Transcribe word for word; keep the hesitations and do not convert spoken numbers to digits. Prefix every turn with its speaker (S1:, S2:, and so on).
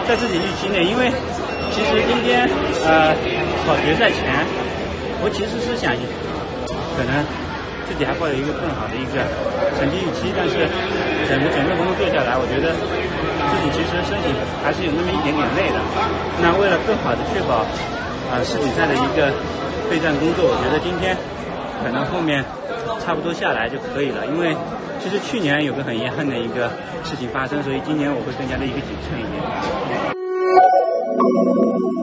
S1: 在自己预期内，因为其实今天呃跑决赛前，我其实是想可能自己还抱有一个更好的一个成绩预期，但是整个整个活动做下来，我觉得自己其实身体还是有那么一点点累的。那为了更好的确保啊、呃、世锦赛的一个备战工作，我觉得今天可能后面差不多下来就可以了，因为其实去年有个很遗憾的一个事情发生，所以今年我会更加的一个谨慎一点。